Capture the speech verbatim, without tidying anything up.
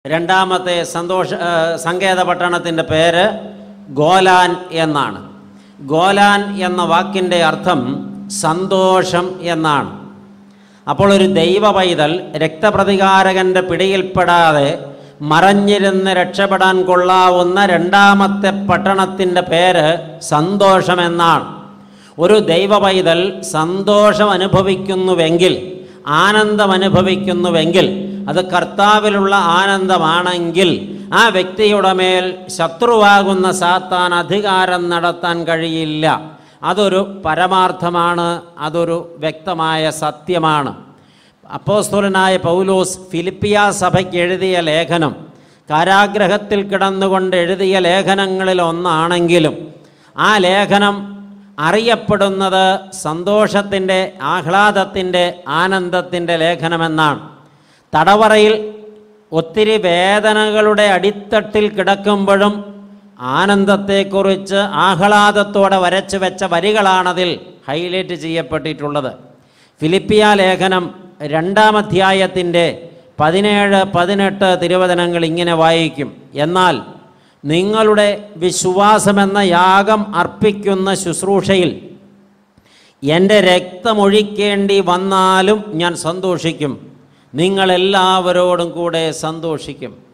രണ്ടാമത്തെ സന്തോഷ സങ്കേത പട്ടണത്തിൻ്റെ പേര് ഗോലാൻ എന്നാണ്. ഗോലാൻ എന്ന വാക്കിൻ്റെ അർത്ഥം സന്തോഷം എന്നാണ്. അപ്പോൾ ഒരു ദൈവ പൈതൽ രക്തപ്രതികാരകൻ്റെ പിടിയിൽപ്പെടാതെ മറഞ്ഞിരുന്ന് രക്ഷപ്പെടാൻ കൊള്ളാവുന്ന രണ്ടാമത്തെ പട്ടണത്തിൻ്റെ പേര് സന്തോഷമെന്നാണ്. ഒരു ദൈവ പൈതൽ സന്തോഷം അനുഭവിക്കുന്നുവെങ്കിൽ, ആനന്ദം അനുഭവിക്കുന്നുവെങ്കിൽ, അത് കർത്താവിലുള്ള ആനന്ദമാണെങ്കിൽ ആ വ്യക്തിയുടെ മേൽ ശത്രുവാകുന്ന സാത്താൻ അധികാരം നടത്താൻ കഴിയില്ല. അതൊരു പരമാർത്ഥമാണ്, അതൊരു വ്യക്തമായ സത്യമാണ്. അപ്പോസ്തലനായ പൗലോസ് ഫിലിപ്പിയ സഭയ്ക്ക് എഴുതിയ ലേഖനം കാരാഗ്രഹത്തിൽ കിടന്നുകൊണ്ട് എഴുതിയ ലേഖനങ്ങളിൽ ഒന്നാണെങ്കിലും ആ ലേഖനം അറിയപ്പെടുന്നത് സന്തോഷത്തിൻ്റെ, ആഹ്ലാദത്തിൻ്റെ, ആനന്ദത്തിൻ്റെ ലേഖനമെന്നാണ്. തടവറയിൽ ഒത്തിരി വേദനകളുടെ അടിത്തട്ടിൽ കിടക്കുമ്പോഴും ആനന്ദത്തെക്കുറിച്ച് ആഹ്ലാദത്തോടെ വരച്ചു വെച്ച വരികളാണതിൽ ഹൈലൈറ്റ് ചെയ്യപ്പെട്ടിട്ടുള്ളത്. ഫിലിപ്പിയ ലേഖനം രണ്ടാം അധ്യായത്തിൻ്റെ പതിനേഴ് പതിനെട്ട് തിരുവചനങ്ങൾ ഇങ്ങനെ വായിക്കും: എന്നാൽ നിങ്ങളുടെ വിശ്വാസമെന്ന യാഗം അർപ്പിക്കുന്ന ശുശ്രൂഷയിൽ എൻ്റെ രക്തമൊഴിക്കേണ്ടി വന്നാലും ഞാൻ സന്തോഷിക്കും, നിങ്ങളെല്ലാവരോടും കൂടെ സന്തോഷിക്കും.